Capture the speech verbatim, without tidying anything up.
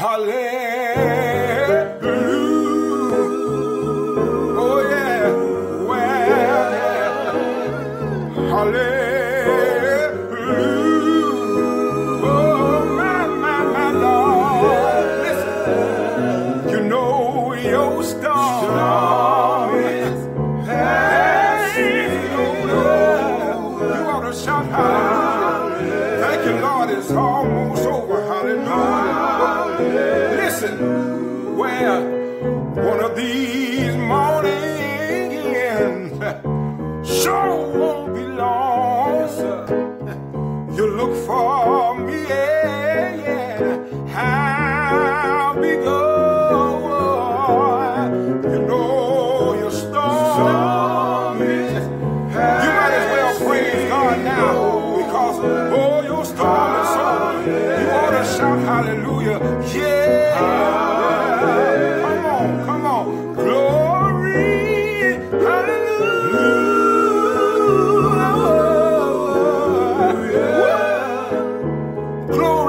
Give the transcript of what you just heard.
Hallelujah. Oh yeah. Well, yeah. Hallelujah. Oh my, my, my Lord. Listen. You know your storm is passing. You ought to shout hallelujah. Thank you, Lord. It's almost over. Hallelujah. Listen, well, one of these mornings sure won't be long. You look for me, yeah, yeah. I'll be gone. You know your storm is. You might as well praise God now because oh, your storm is over. You ought to shout hallelujah, yeah. Come on, come on, glory, hallelujah, glory.